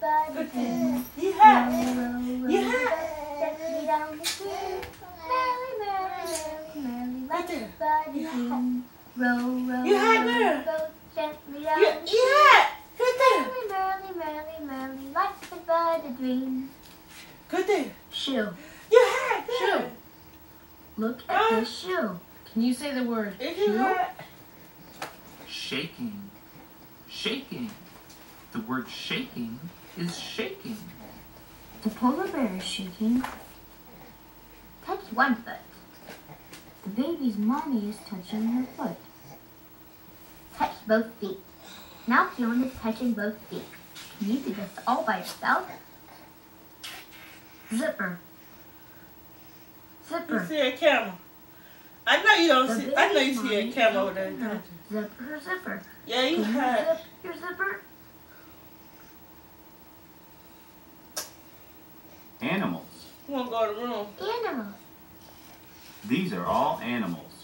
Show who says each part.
Speaker 1: by the dream.
Speaker 2: Yeah.
Speaker 1: Row,
Speaker 2: Yeah.
Speaker 1: gently down the stream. Merrily, merrily, merrily, like by the dream. Row,
Speaker 2: Yeah.
Speaker 1: go gently down
Speaker 2: Yeah.
Speaker 1: the stream.
Speaker 2: Yeah. Good there.
Speaker 1: Merrily, merrily, merrily, like by the dream.
Speaker 2: Good there.
Speaker 1: Shoe.
Speaker 2: Yeah.
Speaker 3: Shoe.
Speaker 2: Good.
Speaker 1: Look at this shoe.
Speaker 3: Can you say the word
Speaker 2: You
Speaker 3: shoe?
Speaker 2: had.
Speaker 4: Shaking. Shaking. The word shaking is shaking.
Speaker 1: The polar bear is shaking. Touch one foot. The baby's mommy is touching her foot. Touch both feet. Now Fiona is touching both feet. Can you do this all by yourself? Zipper.
Speaker 2: You
Speaker 1: Zipper.
Speaker 2: see a camera. I know you don't
Speaker 1: The
Speaker 2: see. I know you
Speaker 1: baby's
Speaker 2: see a
Speaker 1: mommy
Speaker 2: camera
Speaker 1: is
Speaker 2: over there.
Speaker 1: helping her
Speaker 2: Don't you?
Speaker 1: Zip her zipper.
Speaker 2: Yeah, you
Speaker 1: Can you
Speaker 2: had.
Speaker 1: zip your zipper?
Speaker 4: Animals.
Speaker 2: You want to go to the room?
Speaker 1: Animals.
Speaker 4: These are all animals.